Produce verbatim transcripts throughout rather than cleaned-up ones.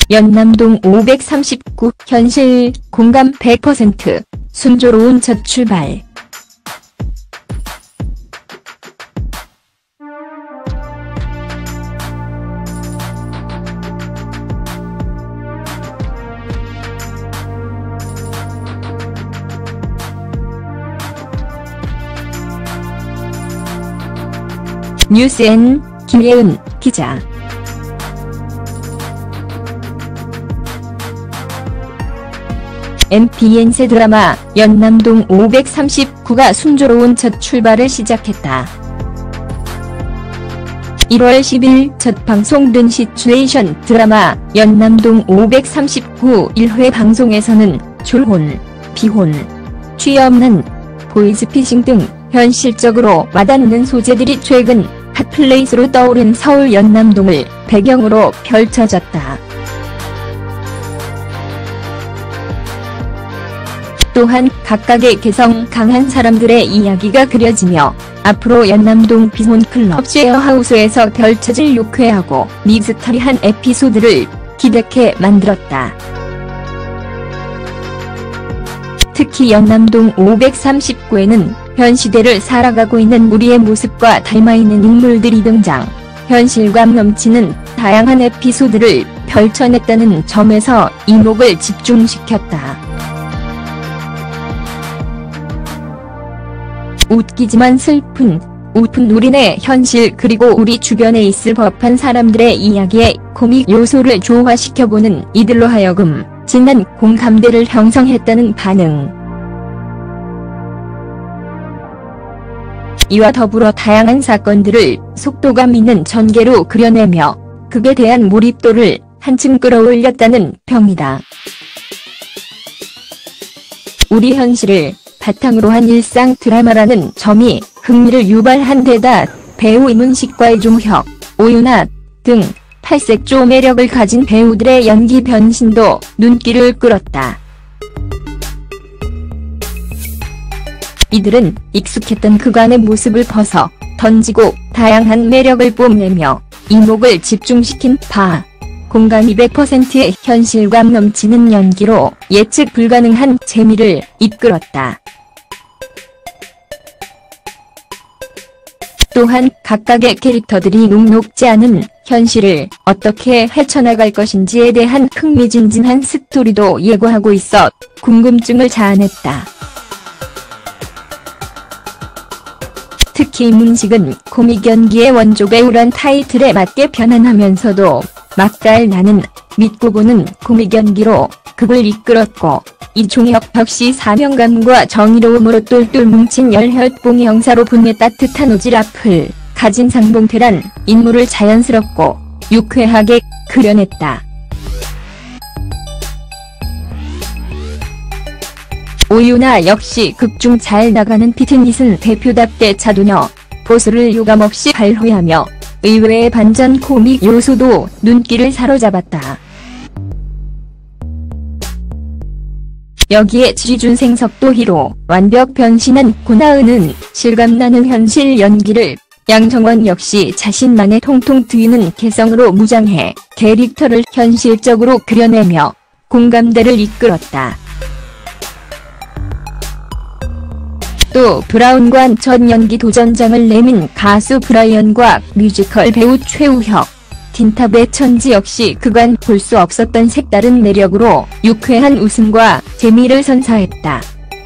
연남동 오백삼십구 현실 공감 백 퍼센트 순조로운 첫 출발. 뉴스엔 김예은 기자. 엠비엔 새 드라마 연남동 오백삼십구가 순조로운 첫 출발을 시작했다. 일월 십일 첫 방송된 시츄에이션 드라마 연남동 오백삼십구 일 회 방송에서는 졸혼, 비혼, 취업난, 보이스피싱 등 현실적으로 와닿는 소재들이 최근 핫플레이스로 떠오른 서울 연남동을 배경으로 펼쳐졌다. 또한 각각의 개성 강한 사람들의 이야기가 그려지며 앞으로 연남동 비혼클럽 쉐어하우스에서 펼쳐질 유쾌하고 미스터리한 에피소드를 기대케 만들었다. 특히 연남동 오백삼십구에는 현 시대를 살아가고 있는 우리의 모습과 닮아있는 인물들이 등장, 현실감 넘치는 다양한 에피소드를 펼쳐냈다는 점에서 이목을 집중시켰다. 웃기지만 슬픈, 우픈 우리네 현실 그리고 우리 주변에 있을 법한 사람들의 이야기에 코믹 요소를 조화시켜보는 이들로 하여금 진한 공감대를 형성했다는 반응. 이와 더불어 다양한 사건들을 속도감 있는 전개로 그려내며 극에 대한 몰입도를 한층 끌어올렸다는 평이다. 우리 현실을 바탕으로 한 일상 드라마라는 점이 흥미를 유발한 데다 배우 이문식과 이종혁, 오윤아 등 팔색조 매력을 가진 배우들의 연기 변신도 눈길을 끌었다. 이들은 익숙했던 그간의 모습을 벗어 던지고 다양한 매력을 뽐내며 이목을 집중시킨 바, 공감이 백 퍼센트의 현실감 넘치는 연기로 예측 불가능한 재미를 이끌었다. 또한 각각의 캐릭터들이 녹록지 않은 현실을 어떻게 헤쳐나갈 것인지에 대한 흥미진진한 스토리도 예고하고 있어 궁금증을 자아냈다. 특히 이문식은 코믹 연기의 원조 배우란 타이틀에 맞게 편안하면서도 맛깔 나는 믿고 보는 코믹 연기로 극을 이끌었고, 이종혁 역시 사명감과 정의로움으로 똘똘 뭉친 열혈봉 형사로 분의 따뜻한 오지랖을 가진 상봉태란 인물을 자연스럽고 유쾌하게 그려냈다. 오윤아 역시 극중 잘 나가는 피트니스 대표답게 차도녀 포스를 유감없이 발휘하며 의외의 반전 코믹 요소도 눈길을 사로잡았다. 여기에 지준생석도 히로, 완벽 변신한 고나은은 실감나는 현실 연기를, 양정원 역시 자신만의 통통 튀는 개성으로 무장해 캐릭터를 현실적으로 그려내며 공감대를 이끌었다. 또 브라운관 첫 연기 도전장을 내민 가수 브라이언과 뮤지컬 배우 최우혁, 틴탑의 천지 역시 그간 볼 수 없었던 색다른 매력으로 유쾌한 웃음과 재미를 선사했다.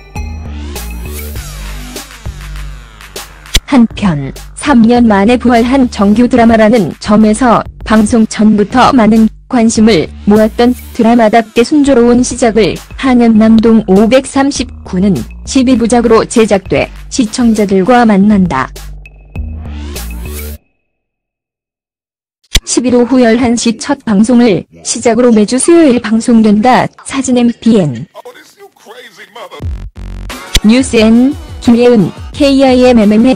한편 삼 년 만에 부활한 정규 드라마라는 점에서 방송 전부터 많은 관심을 모았던 드라마답게 순조로운 시작을 한 연남동 오백삼십구는 십이 부작으로 제작돼 시청자들과 만난다. 십일 오후 열한 시 첫 방송을 시작으로 매주 수요일 방송된다. 사진 엠비엔 뉴스엔 김예은 케이아이엠엠엠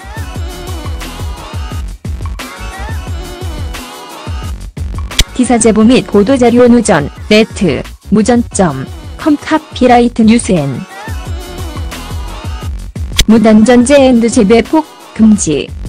기사 제보 및 보도자료 누전 네트 무전 점 컴 카피라이트 뉴스엔 무단전제 앤드 재배폭 금지.